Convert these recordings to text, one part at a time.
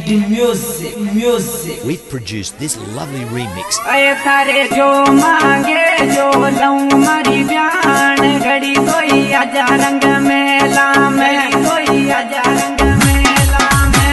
music. We've produced this lovely remix. अये थारे जो मांगे जो लऊं मारी जान घड़ी कोई आजा रंग मेला में कोई आजा रंग मेला में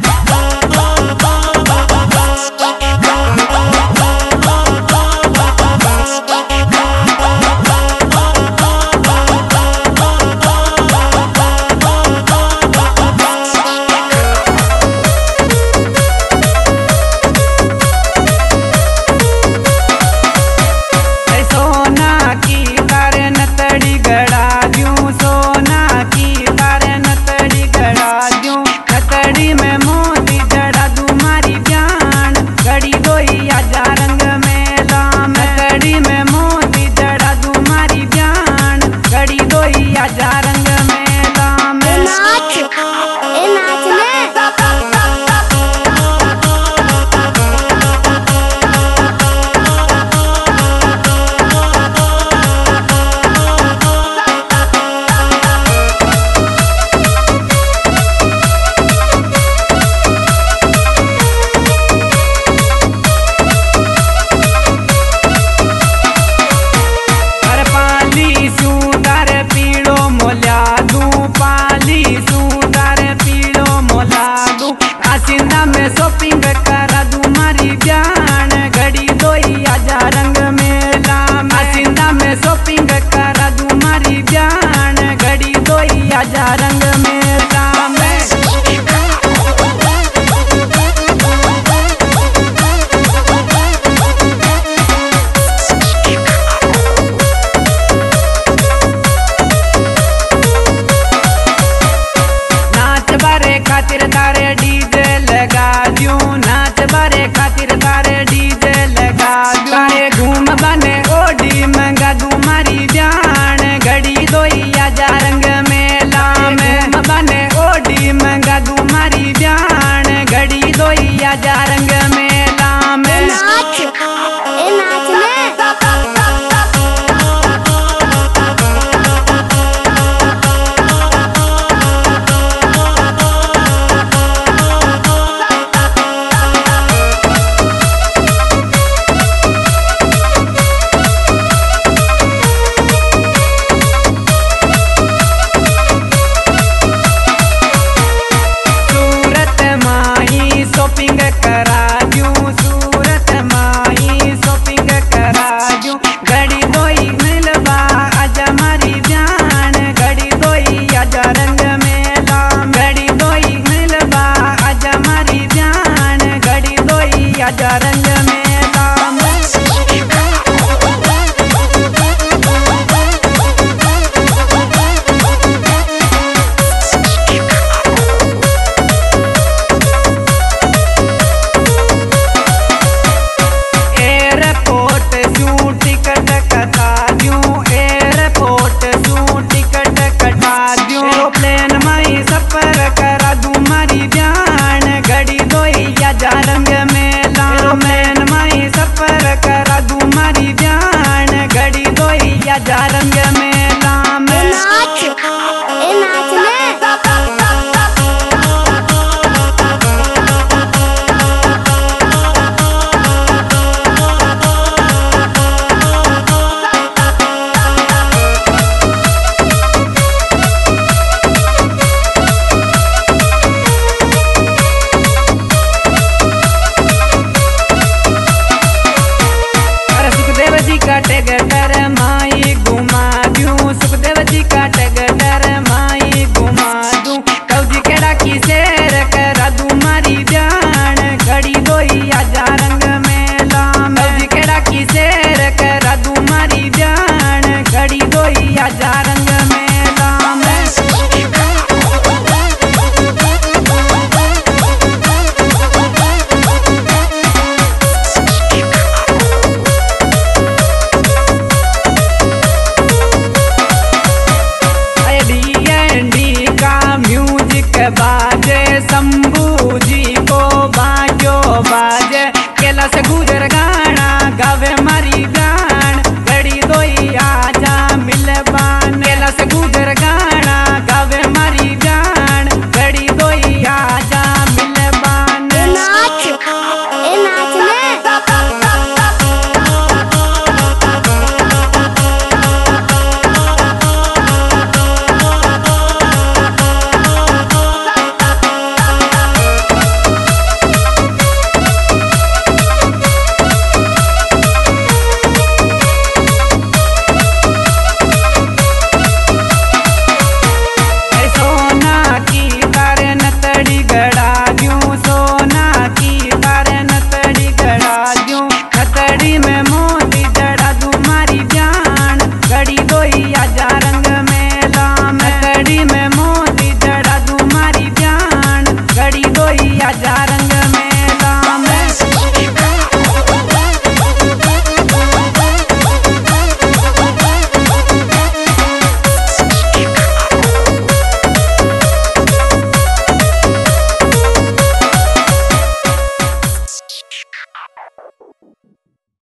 शॉपिंग करा दूं मारी जान घड़ी दोई आजा रंग मेला में सिंधा में शॉपिंग करा दूं मारी जान घड़ी दोई आजा रंग मेला में नाच बारे खातिर तारे डीजे लगा दूं नाच बारे खातिर तारे डीजे लगा दूं तारे घूम बने ओडी मंगा दूं मारी जान घड़ी दोई आजा रंग मेला में घूम बने ओडी मंगा दूं मारी जान घड़ी दोई आजा रंग मेला में नाच शॉपिंग करा दूं सूरत माही शॉपिंग करा दूं घड़ी दोई मिलवा आजा मारी जान घड़ी दोई आजा रंग